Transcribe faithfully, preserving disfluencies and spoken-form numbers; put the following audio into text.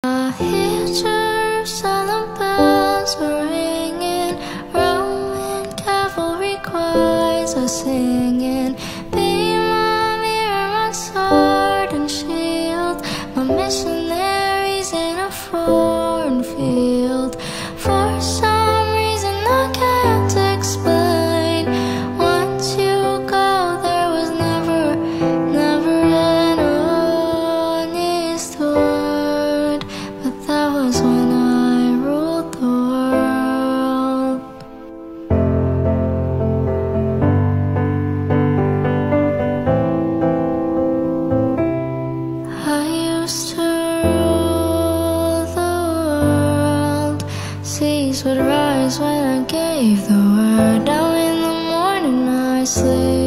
I hear Jerusalem bells are ringing, Roman cavalry choirs are singing. Be my mirror, my sword and shield, my missionaries in a foreign field. For some reason I can't explain, once you go there was never, never an honest word. But that was when I ruled the world. I used to rule the world. Seas would rise when I gave the word. Now in the morning I sleep.